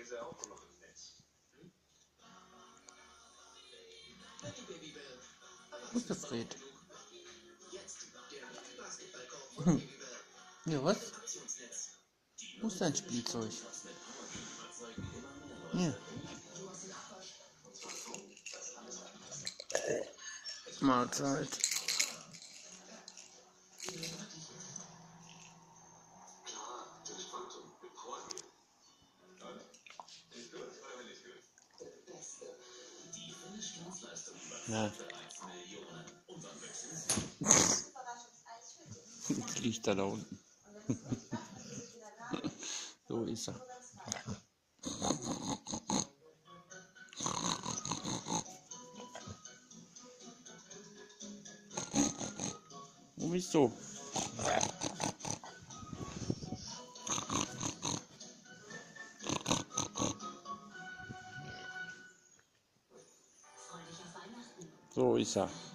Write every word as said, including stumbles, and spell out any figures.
Wo ist der Fred? Hm. Ja, was? Wo ist dein Spielzeug? Hier. Mahlzeit. Ja. Jetzt liegt er da unten. So ist er. Wo bist du? So ist er.